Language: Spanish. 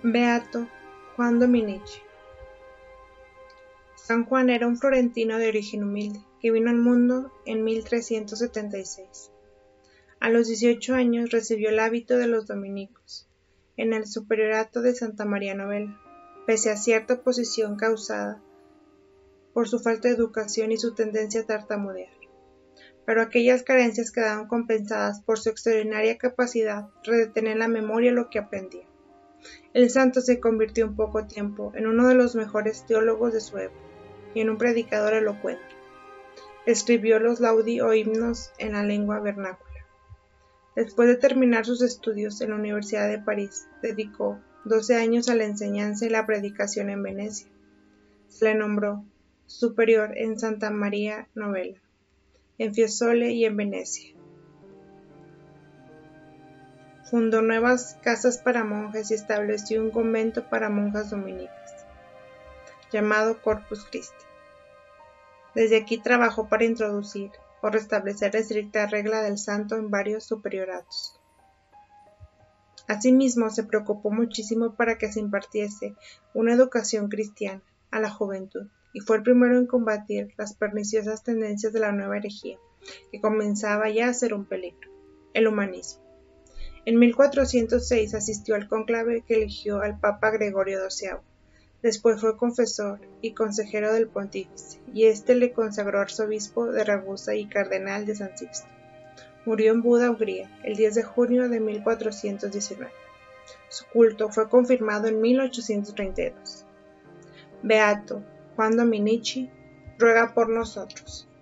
Beato Juan Dominici. San Juan era un florentino de origen humilde, que vino al mundo en 1376. A los 18 años recibió el hábito de los dominicos, en el superiorato de Santa María Novella, pese a cierta oposición causada por su falta de educación y su tendencia a tartamudear. Pero aquellas carencias quedaron compensadas por su extraordinaria capacidad de retener en la memoria lo que aprendía. El santo se convirtió en poco tiempo en uno de los mejores teólogos de su época y en un predicador elocuente. Escribió los laudi o himnos en la lengua vernácula. Después de terminar sus estudios en la Universidad de París, dedicó 12 años a la enseñanza y la predicación en Venecia. Se le nombró superior en Santa María Novella, en Fiesole y en Venecia. Fundó nuevas casas para monjes y estableció un convento para monjas dominicas, llamado Corpus Christi. Desde aquí trabajó para introducir o restablecer la estricta regla del santo en varios superioratos. Asimismo, se preocupó muchísimo para que se impartiese una educación cristiana a la juventud y fue el primero en combatir las perniciosas tendencias de la nueva herejía, que comenzaba ya a ser un peligro: el humanismo. En 1406 asistió al cónclave que eligió al Papa Gregorio XII. Después fue confesor y consejero del pontífice, y éste le consagró arzobispo de Ragusa y cardenal de San Sixto. Murió en Buda, Hungría, el 10 de junio de 1419. Su culto fue confirmado en 1832. Beato Juan Dominici, ruega por nosotros.